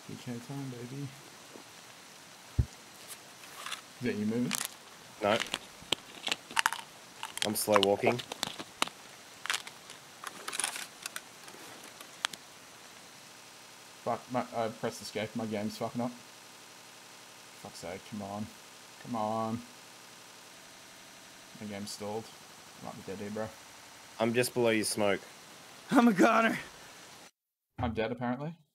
PK time, baby. Is that you moving? No. I'm slow walking. Fuck, I pressed escape, my game's fucking up. Fuck's sake, come on. Come on. My game's stalled. I might be dead here, bro. I'm just below your smoke. I'm a goner. I'm dead, apparently.